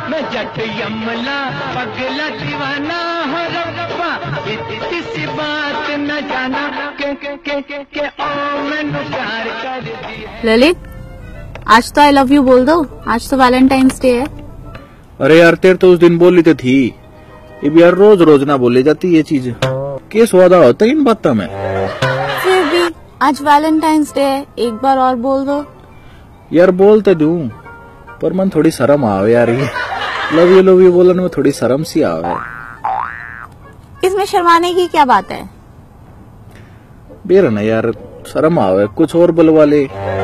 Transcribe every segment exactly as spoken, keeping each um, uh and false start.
मैं जट यमला पगला दीवाना हो रब्बा, इतनी सी बात न जाना के के के के, के ओ मैनू प्यार कर दिया। ललित, आज तो आई लव यू बोल दो, आज तो वैलेंटाइंस डे है। अरे यार तेरे तो उस दिन बोली तो थी, अब यार रोज रोज ना बोली जाती ये चीज, के स्वादा होता है इन बातों में। फिर भी आज वैलेंटाइंस डे है, एक बार और बोल दो। यार बोल तो दूं, पर मन थोड़ी शर्म आवे यार, ये लव यू लव यू बोलने में थोड़ी शर्म सी आवे। इसमें शर्माने की क्या बात है? बेर ना यार, शर्म आवे, कुछ और बुलवा ले।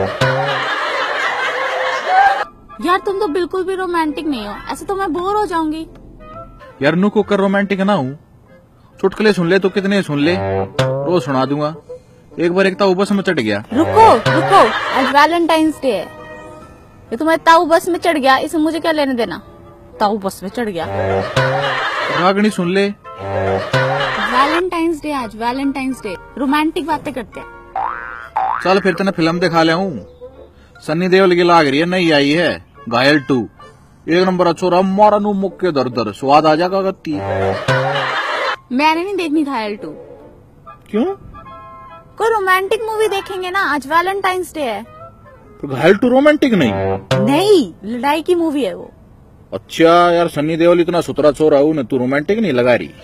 यार तुम तो बिल्कुल भी रोमांटिक नहीं हो, ऐसे तो मैं बोर हो जाऊंगी। यार नु को कर रोमांटिक ना हूँ, चुटकुले सुन ले तो कितने सुन ले, रोज सुना दूंगा। एक बार एक ताऊ बस में चढ़ गया। रुको रुको, आज वैलेंटाइंस डे है, ये तुम्हारे ताऊ बस में चढ़ गया, इसे मुझे क्या लेने देना? ताऊ बस में चढ़ गया। रागनी सुन ले। वैलेंटाइंस डे आज, वैलेंटाइंस डे, रोमांटिक बातें करते हैं। चल फिर तेने फिल्म दिखा ले हूँ, सन्नी देओल की लाग रही है, नई आई है घायल टू, एक नंबर अच्छो मारा नु मुक्के दर दर, स्वाद आ जाएगा गत्ती। मैंने नहीं देखनी घायल टू। क्यों? कोई रोमांटिक मूवी देखेंगे ना, आज वैलेंटाइंस डे है। तो घायल टू रोमांटिक नहीं? नहीं, लड़ाई की मूवी है वो। अच्छा यार, सन्नी देओल इतना सुतरा छोरा हूँ, तू रोमांटिक नहीं लगा रही?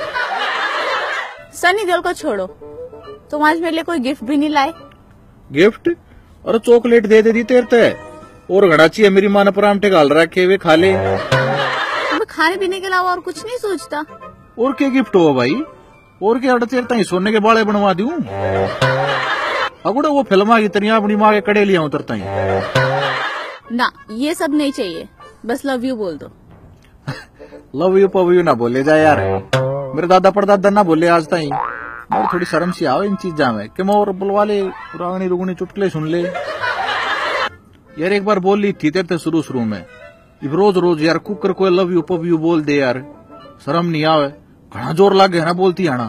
सन्नी देओल को छोड़ो, तुम आज मेरे लिए कोई गिफ्ट भी नहीं लाए। गिफ्ट? अरे चॉकलेट दे दे दी तेरे ते, और घड़ा चाहिए मेरी माँ ने परामठे गाल रखे हुए, खा ले। तुम्हें खाने पीने के अलावा और कुछ नहीं सोचता? और क्या गिफ्ट हो भाई, और क्या अड़चेरता ही सोने के बाले बनवा दूं? अगुड़ा वो फिल्मा की तरह अपनी माँ के कड़े लिया उतरता ही ना, ये सब नहीं चाहिए, बस लव यू बोल दो। लव यू पव यू ना बोले जा यार, मेरे दादा परदादा ना बोले आज तक, और थोड़ी शर्म सी आओ इन चीजा में, कि मैं और बुलवा ले, रागनी रुगनी चुटकुले सुन ले। यार एक बार बोल ली थी तेरे ते शुरू शुरू में, रोज रोज यार कुकर को लव यू पव यू बोल दे यार, शर्म नहीं आवे, घना जोर लागे है ना बोलती आना।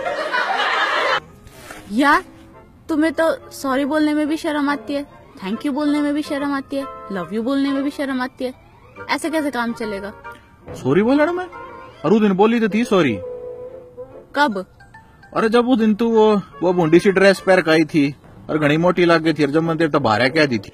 यार तुम्हें तो सॉरी बोलने में भी शर्म आती है, थैंक यू बोलने में भी शर्म आती है, लव यू बोलने में भी शर्म आती है, ऐसे कैसे काम चलेगा? सॉरी बोलने में? और उस दिन बोली तो थी सॉरी। कब? अरे जब वो दिन तू वो वो बूंदी सी ड्रेस पहन के आई थी और घनी मोटी लग गई थी, जब मन तेरे तो बारह कह दी थी,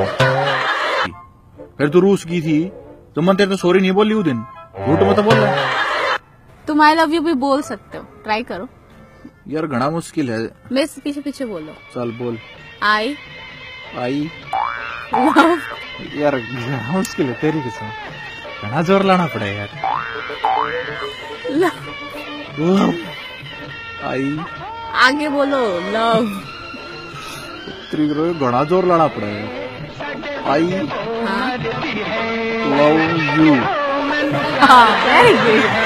फिर तू रूस की थी, जब मन तेरे तो सॉरी नहीं बोली उस दिन, झूठ मत बोल रहा। तुम आई लव यू भी बोल सकते हो, ट्राई करो। यार घना मुश्किल है। मेरे से पीछे पीछे बोलो। चल बोल। I I love. यार घना मुश्किल है तेरी कसम, घना जोर लाना पड़ेगा यार। लव। आई आगे बोलो, लव। तेरी घना जोर लाना पड़ेगा। आई हाँ? Love you. हाँ, वेरी गुड।